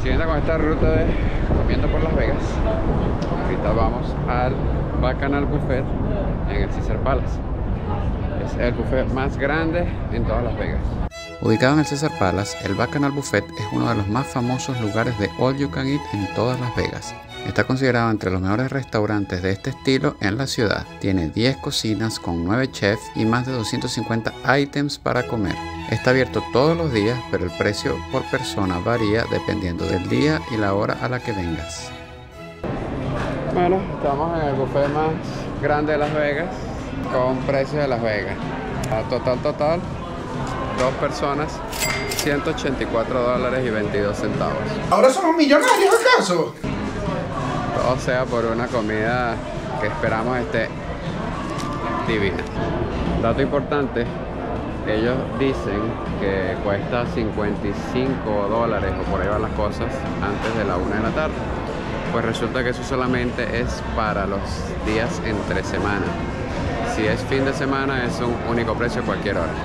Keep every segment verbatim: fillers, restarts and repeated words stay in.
Siguiendo con esta ruta de comiendo por Las Vegas, ahorita vamos al Bacchanal Buffet en el Caesars Palace. Es el buffet más grande en todas Las Vegas. Ubicado en el Caesars Palace, el Bacchanal Buffet es uno de los más famosos lugares de all you can eat en todas Las Vegas. Está considerado entre los mejores restaurantes de este estilo en la ciudad. Tiene diez cocinas con nueve chefs y más de doscientos cincuenta items para comer. Está abierto todos los días, pero el precio por persona varía dependiendo del día y la hora a la que vengas. Bueno, estamos en el buffet más grande de Las Vegas, con precios de Las Vegas. Total, total, dos personas, ciento ochenta y cuatro dólares y veintidós centavos. ¿Ahora somos millonarios acaso? Todo sea por una comida que esperamos esté divina. Dato importante, ellos dicen que cuesta cincuenta y cinco dólares o por ahí van las cosas antes de la una de la tarde. Pues resulta que eso solamente es para los días entre semana. Si es fin de semana es un único precio a cualquier hora.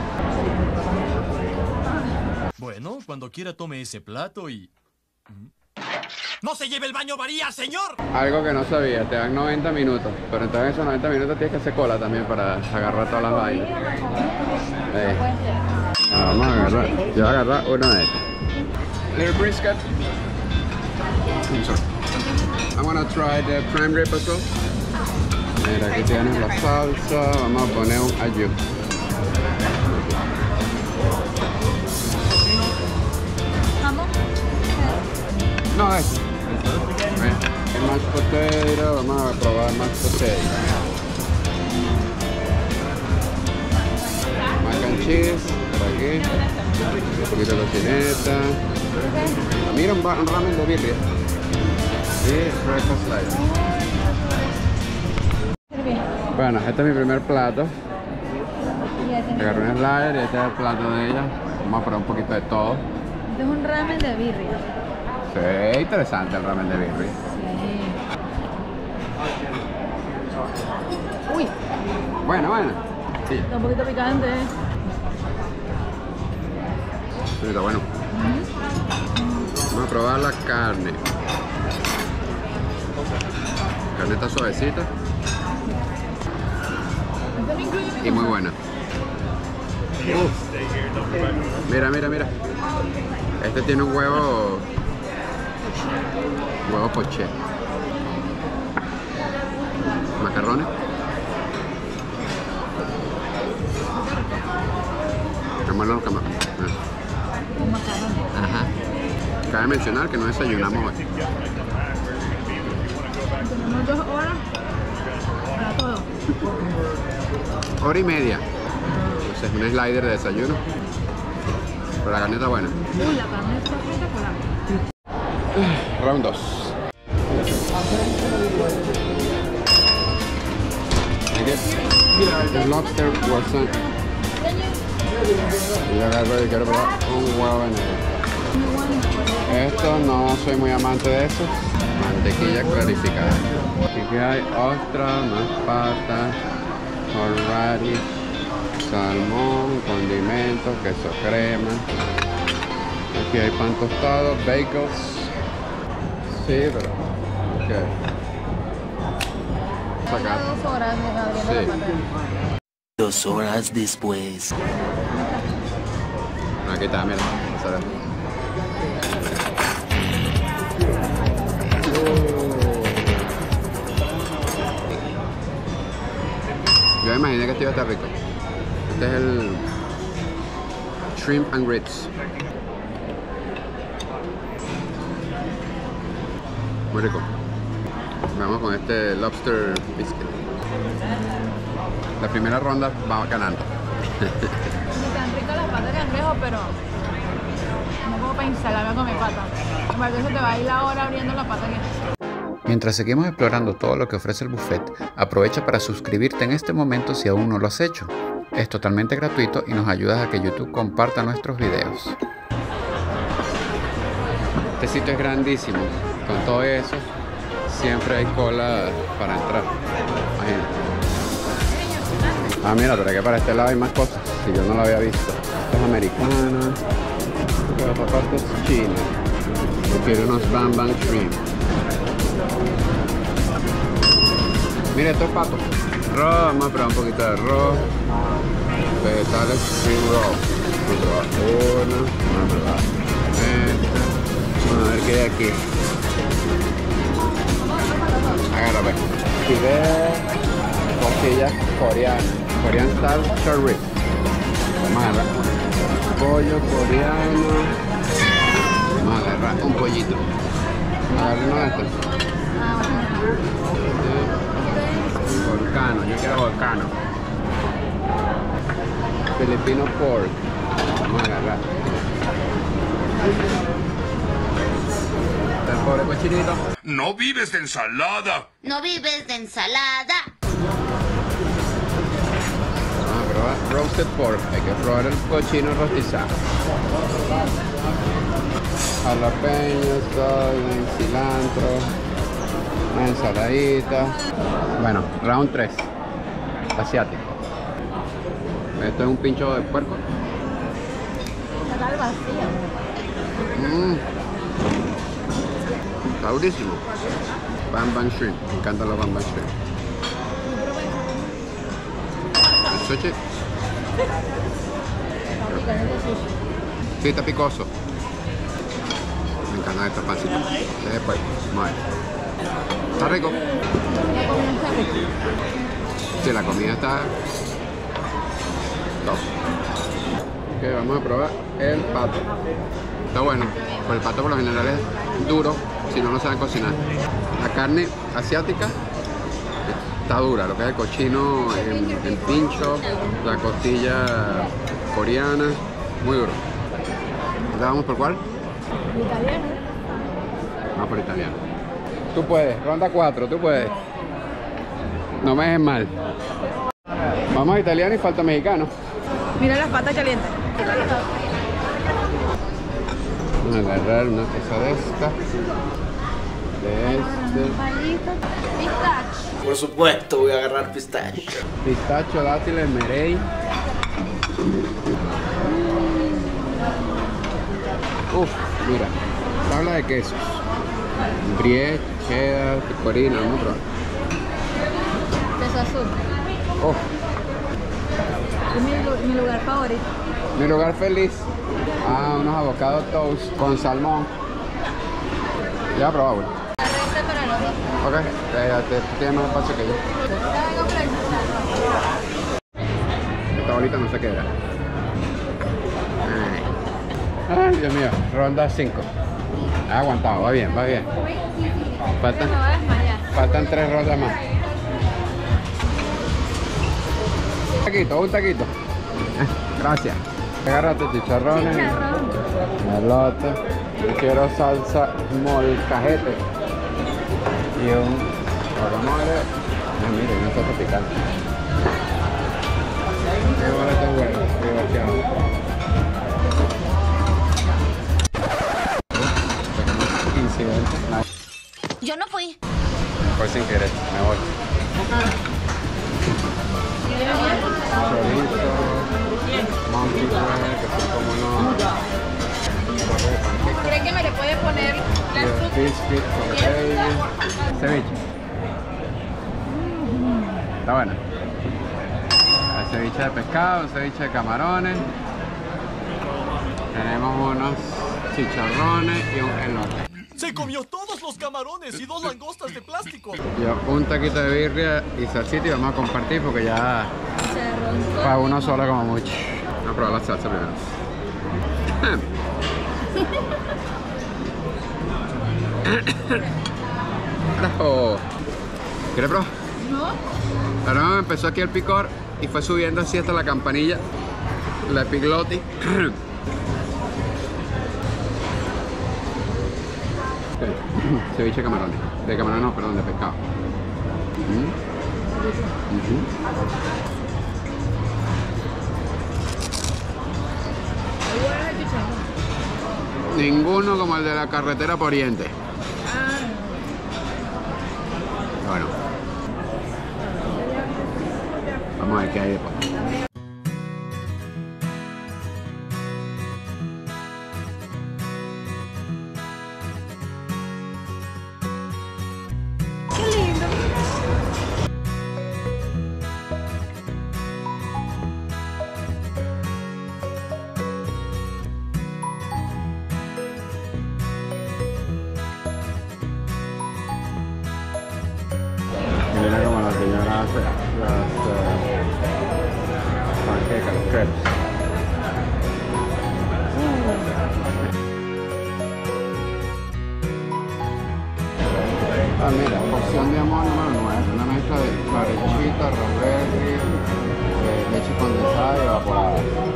Bueno, cuando quiera tome ese plato y... ¡No se lleve el baño María, señor! Algo que no sabía, te dan noventa minutos, pero entonces en esos noventa minutos tienes que hacer cola también para agarrar todas las vainas. Eh. Vamos a agarrar, yo voy a agarrar uno de estos. Little brisket. I'm sorry. I'm gonna try the prime rib as well. Mira, aquí tienes la salsa, vamos a poner un ayu. No, es. El mashed potato, vamos a probar mashed potato. Mac and cheese, por aquí. Un poquito de tocineta. Mira, un, un ramen de birria. Y breakfast light. Bueno, este es mi primer plato. Agarré un slider y este es el plato de ella. Vamos a probar un poquito de todo. Este es un ramen de birria. Sí, interesante el ramen de birria. Sí. Uy. Bueno, bueno. Sí. Está un poquito picante. Sí, está bueno. Uh-huh. Vamos a probar la carne. La carne está suavecita. Y muy buena. Uh. Mira, mira, mira. Este tiene un huevo... Huevo poché. Macarrones. Camarones los camarones. Ajá. Cabe mencionar que no desayunamos hoy. Tenemos dos horas para todo. Hora y media. Entonces un slider de desayuno. Pero la carne está buena. Uy, la carne está espectacular. Round dos. El lobster wasn't. Y yo agarro y quiero probar un huevo en él. Esto no soy muy amante de eso. Mantequilla clarificada. Aquí hay ostras, más patas, horrarish, salmón, condimentos, queso crema. Aquí hay pan tostado, bagels. Sí, pero... ok. Sacar. Dos horas abriendo Sí. la pantalla. Dos horas después. Aquí está, mira. Vamos a ver. Yo me imaginé que esto iba a estar rico. Este es el shrimp and grits. Muy rico. Vamos con este lobster biscuit. La primera ronda va ganando. Están ricas las patas de cangrejo, pero no como para instalarme con mi pata. Porque eso te va a ir la hora abriendo la pata que... Mientras seguimos explorando todo lo que ofrece el buffet, aprovecha para suscribirte en este momento si aún no lo has hecho. Es totalmente gratuito y nos ayudas a que YouTube comparta nuestros videos. Este sitio es grandísimo. Con todo eso, siempre hay cola para entrar. Imagínate. Ah, mira, pero que para este lado hay más cosas que yo no lo había visto. Esto es americana. Esta parte es china. Quiero unos Bam Bam Shrimp. Mira, esto es pato. Arroz, vamos a probar un poquito de arroz. Vegetales spring roll. Vamos a probar uno. Vamos a probar esta. Vamos a ver qué hay aquí. Agárrame. Pide costillas coreanas. Korean style short rib. Vamos a agarrar pollo coreano. Vamos a agarrar un pollito. Agarrar uno de estos. Volcano, yo quiero volcano. Filipino pork. Vamos a agarrar. El pobre cochinito. No vives de ensalada. No vives de ensalada. Vamos a probar roasted pork. Hay que probar el cochino rostizado. Jalapeños, sal, cilantro, una ensaladita. Bueno, round tres. Asiático. Esto es un pincho de puerco. Está al vacío. Mmm. Está durísimo. Bam Bam Shrimp. Me encantan los Bam Bam Shrimp. El sushi. Sí, está picoso. Me encantan estos pancitos. Después, vamos a ver. Está rico. La comida está rica. Sí, la comida está top. Ok, vamos a probar el pato. Está bueno. Pues el pato por lo general es duro si no lo saben cocinar. La carne asiática está dura, lo que es el cochino en, en pincho, la costilla coreana, muy duro. ¿Ahora vamos por cuál? Italiano. Vamos por italiano. Tú puedes, ronda cuatro, tú puedes. No me dejes mal. Vamos a italiano y falta mexicano. Mira las patas calientes. Vamos a agarrar una cosa de esta. De este. Pistache. Por supuesto, voy a agarrar pistache. Pistacho, dátiles, merey. Uf, mira. Tabla de quesos. Brie, cheddar, pecorino, vamos a probar. Queso azul. Oh, Es mi, lu- mi lugar favorito. mi lugar feliz. Ah, unos avocados toast con salmón. Ya he probado, güey. Arresta para los dos. Ok, eh, te, tiene más espacio que yo. Esta bolita no sé qué era. Ay, Ay Dios mío, ronda cinco. Ha aguantado, va bien, va bien. Faltan, Me voy a desmayar. faltan tres rondas más. Un taquito, un taquito. Eh, Gracias. Agárrate chicharrones. Chicharrón. Elote. Yo quiero salsa molcajete. Y un guacamole. Ah, mire, una salsa picante. Qué bueno este huevo, qué vaciado. Incidente. Nah, Yo no fui. fue sin querer, me voy. Chorizo, monkey bread, que son como unos torres de panqueca. ¿Cree que me le puede poner las frutas? Biscuit con gravy. Ceviche. Está bueno. El ceviche de pescado, un ceviche de camarones. Tenemos unos chicharrones y un elote. Se comió todos los camarones y dos langostas de plástico. Yo un taquito de birria y salsita y vamos a compartir porque ya para uno solo como mucho. Vamos a probar la salsa primero. Carajo. ¿Quieres probar? No. Ahora me empezó aquí el picor y fue subiendo así hasta la campanilla, la epiglotis. Ceviche de camarones. De camarones no, perdón, de pescado. Mm. Ujú. Ninguno como el de la carretera por Oriente. Bueno. Vamos a ver qué hay después. las, las uh, panquecas, los crepes. Ah, mira, porción de amor número nueve, una mezcla de clarechita, raspberry, eh, leche condensada y evaporada.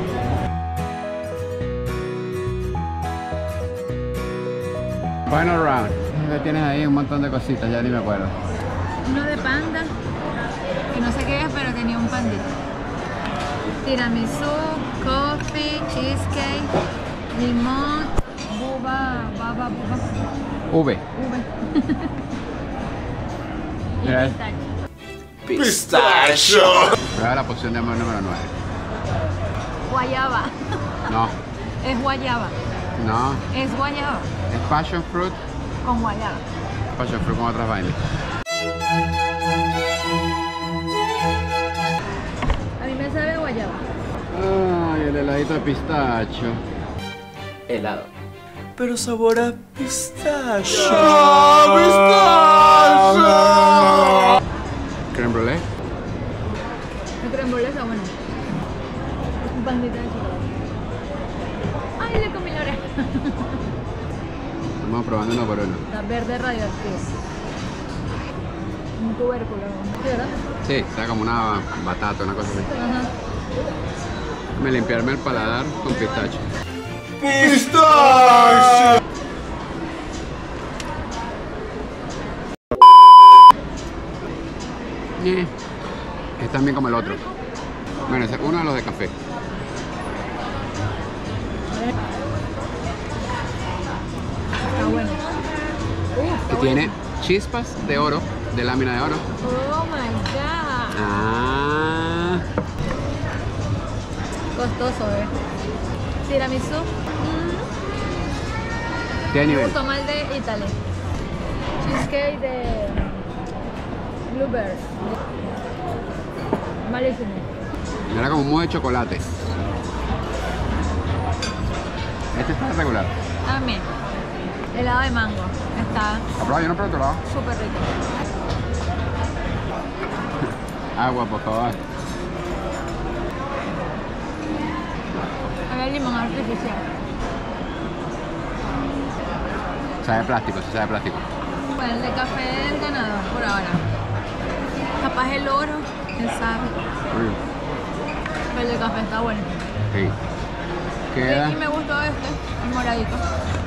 Final round. Ya tienes ahí un montón de cositas, ya ni me acuerdo. Uno de panda, que no sé qué es, pero tenía un pandito. Tiramisú, coffee, cheesecake, limón, buba, baba, buba. V. V. Y Mira. pistache. Pistacho. Prueba la porción de amor número nueve. Guayaba. No, Es guayaba. no. Es guayaba. Es passion fruit. Con guayaba. Passion fruit con otras vainas. A mí me sabe guayaba. Ay, el heladito de pistacho. Helado. Pero sabor a pistacho. Creme brulee. El creme brulee está bueno. Un pandito de chocolate. Ay, le comí la oreja. Estamos probando uno por uno. Está verde radioactivo. Un tubérculo, ¿no? ¿Sí, verdad? Sí, está como una batata, una cosa así. Ajá. Me limpiarme el paladar con pistacho. ¡Pistacho! Eh, Es también como el otro. Bueno, ese es uno de los de café. Está bueno. Que tiene chispas de oro, de lámina de oro. Oh my god. Ah, Costoso, eh. Tiramisú. ¿qué Mm. nivel? Justo mal de Italy. Cheesecake de blueberry. Malísimo. Era como un mousse de chocolate. Este está regular. También. Helado de mango. Está Aprobado, yo no probé otro lado. súper rico. Agua, por favor. Había limón artificial. Sabe plástico, sí sabe plástico. Bueno, el de café es el ganador por ahora. Capaz el oro, quién sabe. Uy, Pero el de café está bueno. sí. Queda. Y me gustó este, el moradito.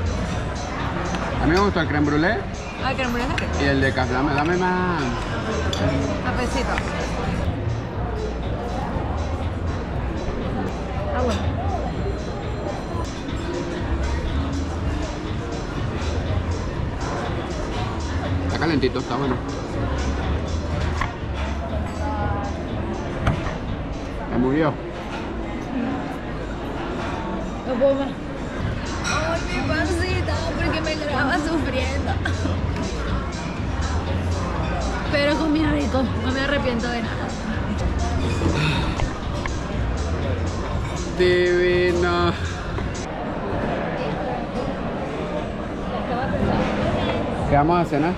A mí me gustó el creme brulee Ay, creme brulee. y el de café. Dame, dame más. Cafecito. Está bueno. Está calentito, está bueno. Me murió. No puedo más. Ay, mi pancita, porque me graba sufriendo. Pero comí rico, no me arrepiento de nada. Divino. ¿Qué vamos a cenar?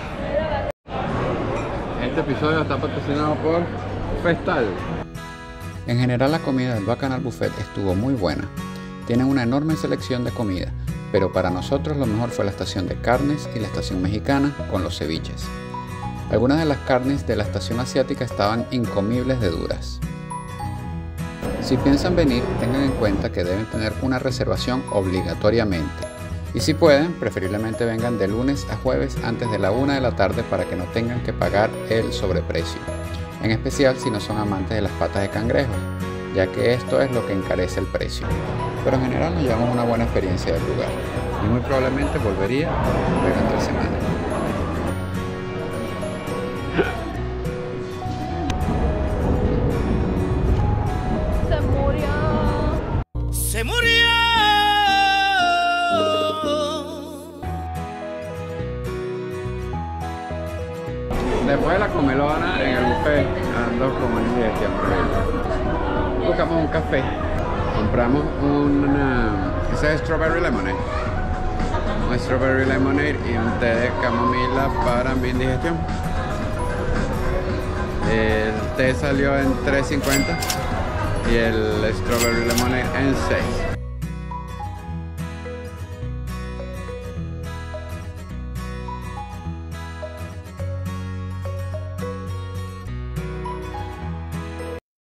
Este episodio está patrocinado por Festal. En general la comida del Bacchanal Buffet estuvo muy buena. Tienen una enorme selección de comida, pero para nosotros lo mejor fue la estación de carnes y la estación mexicana con los ceviches. Algunas de las carnes de la estación asiática estaban incomibles de duras. Si piensan venir, tengan en cuenta que deben tener una reservación obligatoriamente. Y si pueden, preferiblemente vengan de lunes a jueves antes de la una de la tarde para que no tengan que pagar el sobreprecio. En especial si no son amantes de las patas de cangrejo, ya que esto es lo que encarece el precio. Pero en general nos llevamos una buena experiencia del lugar y muy probablemente volvería luego en tres semanas. Se murió. ¡Se murió! Después de la comelona en el buffet, ando como en dirección. Buscamos un café, compramos una, ese es strawberry lemonade, un strawberry lemonade y un té de camomila para mi indigestión. El té salió en tres cincuenta y el strawberry lemonade en seis.